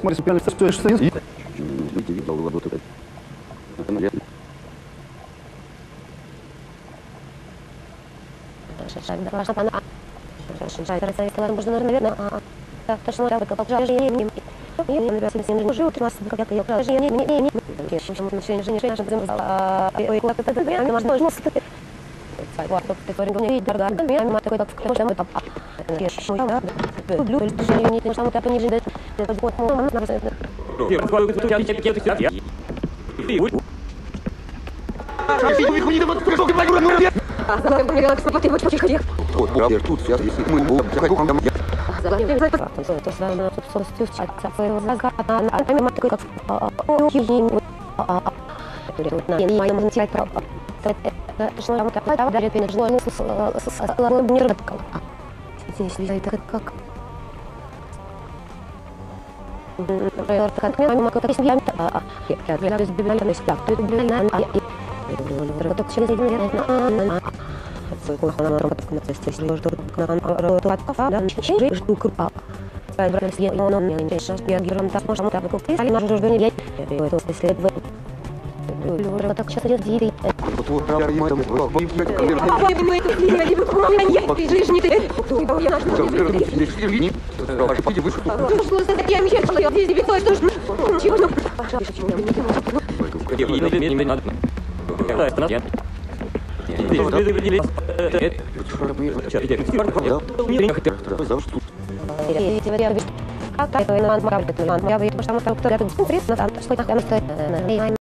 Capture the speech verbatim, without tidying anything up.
смотрится пьяный, что что есть. Люди видел работу. Это наверное. Шаг до вашего пана. Шаг до рецепта, можно, наверное, так, точно, я выкопал жар, я не я не люблю себе не живу, ты нас как я краш, я не не не. Я еще не начинаю, не начинаю, чтобы а ой, вот это я не могу, можно сказать. Вот, ты говоришь, мне да, да, я не могу такой так вклад, мы папа. Я еще я люблю, я не знаю, что не ждать. Это вот, мама, надо это. Я говорю, что я не тебе я. Ты вот. А ты не не вот пришел к моему ну я. А, я как спать вот хочу ходить. Вот, я тут сейчас если мы будем такой я. Заглавим за это. То есть на собственность чат своего заказа, а помимо такой как южный на не моем интеллект права. Это что нам как это дарит мне жло с головой не рыбка. Здесь я это как например, как мы могу так семья а я для нас бивальность так ты бивальна а я так через один я Свой на работу на цесте, если что на работу от кафе, да, чей жду крупа. Поэтому я не он не интересно, я гером так можно так купить, а наш журнал я это следует. Люблю так сейчас идет дири. Вот вот я не могу. А вы мы это не не выполняем, ты же не ты. Я наш. Что за такие мечты, что я здесь бегаю, что ж. Чего? Я не не надо. Это надо. Ты выделить. Эти варианты как это на маму, это на маму, я бы потому что мы так интересно там что там стоит.